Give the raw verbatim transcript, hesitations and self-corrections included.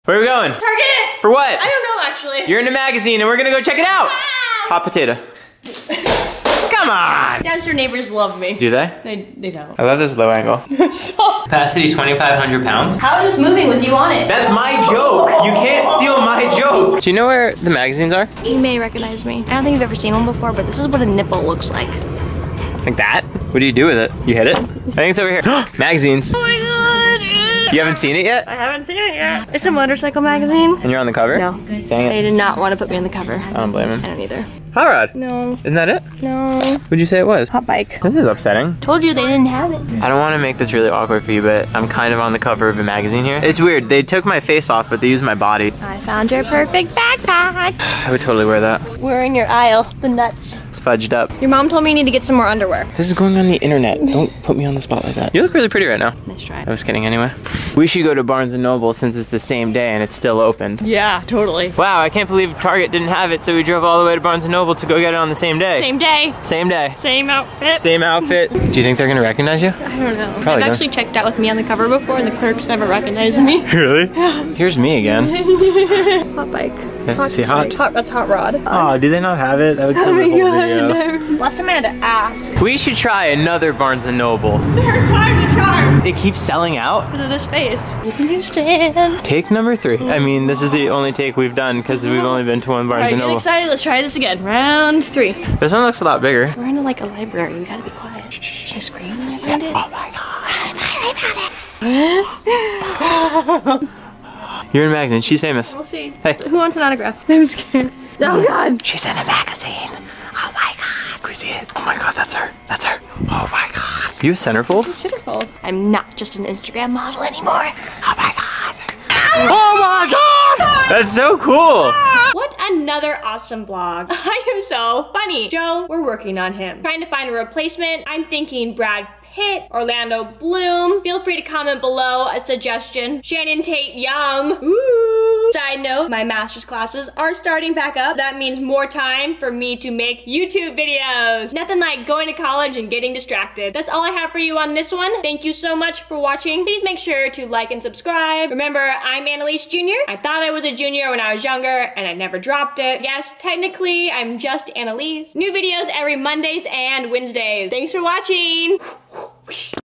Where are we going? Target! For what? I don't know, actually. You're in a magazine and we're gonna go check it out! Ah! Hot potato. Come on! Downstairs neighbors love me. Do they? They, they don't. I love this low angle. Stop. Capacity twenty-five hundred pounds. How is this moving with you on it? That's my joke! You can't steal my joke! Do you know where the magazines are? You may recognize me. I don't think you've ever seen one before, but this is what a nipple looks like. Like that? What do you do with it? You hit it? I think it's over here. Magazines. Oh my god! You haven't seen it yet? I haven't seen it yet. It's a motorcycle magazine. And you're on the cover? No. Dang it. They did not want to put me on the cover. I don't blame him. I don't either. Hot Rod. No. Isn't that it? No. What'd you say it was? Hot bike. This is upsetting. Told you they didn't have it. I don't want to make this really awkward for you, but I'm kind of on the cover of a magazine here. It's weird. They took my face off, but they used my body. I found your perfect backpack. I would totally wear that. We're in your aisle. The nuts. It's fudged up. Your mom told me you need to get some more underwear. This is going on the internet. Don't put me on the spot like that. You look really pretty right now. Nice try. I was kidding anyway. We should go to Barnes and Noble since it's the same day and it's still opened. Yeah, totally. Wow, I can't believe Target didn't have it, so we drove all the way to Barnes and Noble to go get it on the same day. Same day. Same day. Same outfit. Same outfit. Do you think they're gonna recognize you? I don't know. Probably I've don't. actually checked out with me on the cover before and the clerks never recognized me. Really? Here's me again. Hot bike. Yeah, see hot? bike. hot? That's hot rod. Oh, do they not have it? That would kill Oh the my whole god, video. no. Last time I had to ask. We should try another Barnes and Noble. They're trying to charm. It keeps selling out. Because of this face. You can just stand. Take number three. I mean, this is the only take we've done because we've only been to one Barnes Alright, and get Noble. excited. Let's try this again. Round three. This one looks a lot bigger. We're in like a library. We gotta be quiet. Should I scream when I find it? Oh my god. You're in a magazine. She's famous. We'll see. Hey. Who wants an autograph? I'm scared. Oh god. She's in a magazine. Oh my god. Can we see it? Oh my god, that's her. That's her. Oh my god. Are you a centerfold? Centerfold. I'm not just an Instagram model anymore. Oh my god. Oh my god! That's so cool. What another awesome vlog. I am so funny. Joe, we're working on him. Trying to find a replacement. I'm thinking Brad Pitt, Orlando Bloom. Feel free to comment below a suggestion. Shannon Tate Young. Ooh. Side note, my master's classes are starting back up. That means more time for me to make YouTube videos. Nothing like going to college and getting distracted. That's all I have for you on this one. Thank you so much for watching. Please make sure to like and subscribe. Remember, I'm Annalise Junior I thought I was a junior when I was younger and I never dropped it. Yes, technically, I'm just Annalise. New videos every Mondays and Wednesdays. Thanks for watching.